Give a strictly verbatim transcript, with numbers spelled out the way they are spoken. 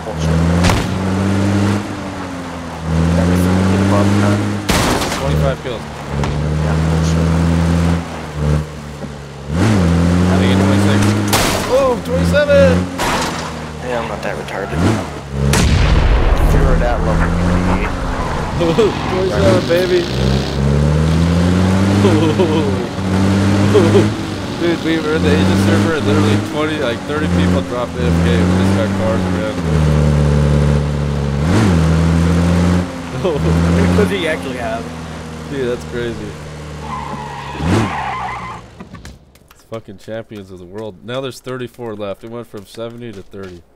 Bullshit. Everything we get above ten. twenty-five kills. Yeah, bullshit. I think it's twenty-six. Oh, twenty-seven! Yeah, I'm not that retarded. If you were that level, you'd be... twenty-seven, baby! Dude, we were in the Asia server and literally twenty, like thirty people dropped A F K. We just got cars around. What could he actually have? Dude, that's crazy. It's fucking champions of the world. Now there's thirty-four left. It went from seventy to thirty.